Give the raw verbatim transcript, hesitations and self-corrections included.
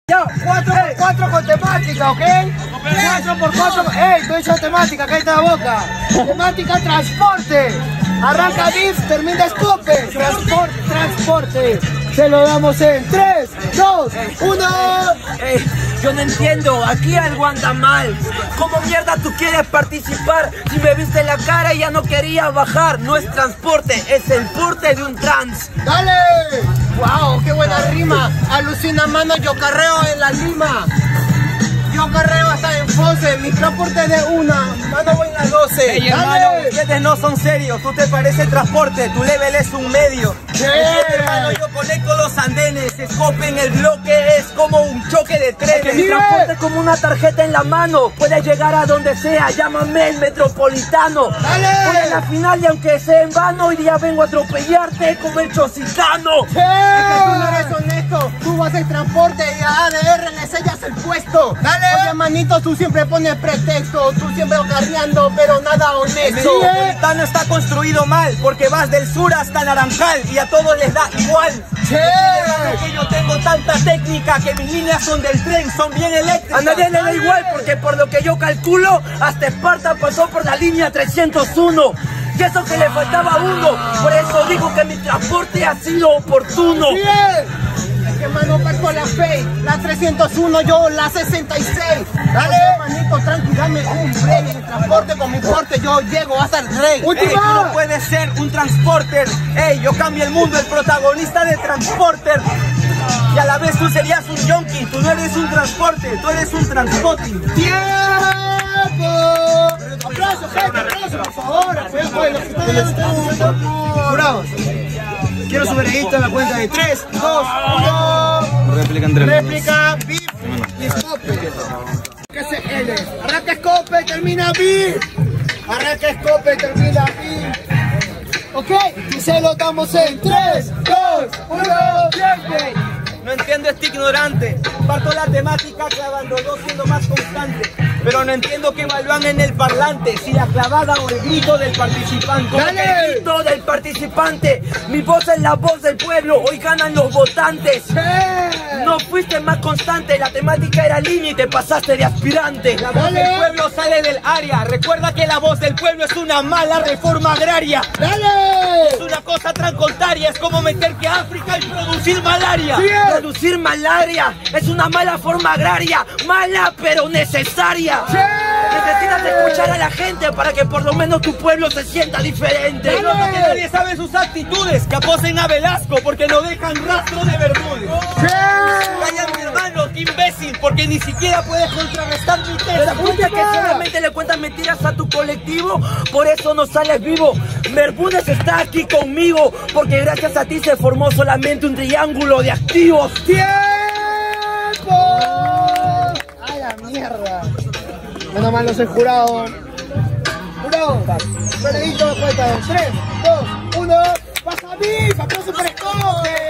Ya, cuatro por cuatro con temática, ¿ok? cuatro por cuatro, ey, estoy hecho temática, cállate la boca. Temática transporte. Arranca B I F, termina Escope. Transporte, transporte. Se lo damos en tres, dos, uno. Ey, yo no entiendo, aquí algo anda mal. ¿Cómo mierda tú quieres participar? Si me viste la cara y ya no quería bajar. No es transporte, es el porte de un trans. ¡Dale! ¡Wow! ¡Qué buena rima! Alucina, mano, yo carreo en la lima. Yo carreo hasta en Fose, mi transporte de una, mano voy en la doce. Ey, hermano, ustedes no son serios, tú te pareces transporte, tu level es un medio. Sí. Hermano, yo conecto los andenes, Escope en el bloque es como un choque de trenes. Que mi Sí. transporte es como una tarjeta en la mano, puedes llegar a donde sea, llámame el metropolitano. ¡Dale! Voy en la final y aunque sea en vano, hoy día vengo a atropellarte como el chocicano. ¡Sí! Es que tú no eres honesto, tú vas en transporte y a A D R le sellas el puesto. ¡Dale! Oye, manito, tú siempre pones pretexto, tú siempre carreando, pero nada El honesto. metropolitano está construido mal, porque vas del sur hasta Naranjal y a todos les da igual. ¡Sí! Que yo tengo tanta técnica que mis líneas son del tren, son bien eléctricas. A nadie le da igual porque por lo que yo calculo, hasta Esparta pasó por la línea trescientos uno. Y eso que le faltaba uno, por eso digo que mi transporte ha sido oportuno. ¡Bien! Es que mano, parco la fe, la trescientos uno, yo la sesenta y seis. Dale, manito, tranqui, dame un break. Mi transporte con mi porte, yo llego hasta el rey. Ey, tú no puedes ser un transporter. Ey, yo cambio el mundo, el protagonista de Transporter. Y a la vez tú serías un yonki, tú no eres un transporte, tú eres un transporting. ¡Tiempo! ¡Aplausos, gente! ¡Aplausos, por favor! ¡Aplausos! Los que están haciendo. Jurados, quiero su veredicto en la cuenta de tres, dos, uno. Réplica entre Réplica, B I F y Escope. ¿Qué se L? Arranca Escope, termina B I F. Arranca Escope, termina B I F. Ok, y se lo damos en tres, dos, uno, tiempo. No entiendo este ignorante, parto la temática clavando dos siendo más constante. Pero no entiendo que evalúan en el parlante, si la clavada o el grito del participante. ¡Dale! El grito del participante, mi voz es la voz del pueblo, hoy ganan los votantes. No fuiste más constante, la temática era línea y te pasaste de aspirante. La voz ¡Dale! del pueblo sale del área, recuerda que la voz del pueblo es una mala reforma agraria. ¡Dale! Es una cosa transcontraria, es como meter que África y producir malaria. Bien. Producir malaria es una mala forma agraria, mala pero necesaria. ¡Sí! Necesitas escuchar a la gente para que por lo menos tu pueblo se sienta diferente. ¡Dale! No, que nadie sabe sus actitudes, que aposen a Velasco porque no dejan rastro de Bermúdez. ¡Sí! Vaya mi hermano, qué imbécil, porque ni siquiera puedes contrarrestar mi tesa. Escucha que solamente le cuentas mentiras a tu colectivo, por eso no sales vivo. Bermúdez está aquí conmigo, porque gracias a ti se formó solamente un triángulo de activos. ¡Tiempo! ¡A la mierda! Menos mal no soy jurado. Jurado, veredicto de cuenta en tres, dos, uno. ¡Pasa B I F! ¡Aplausos para Escope!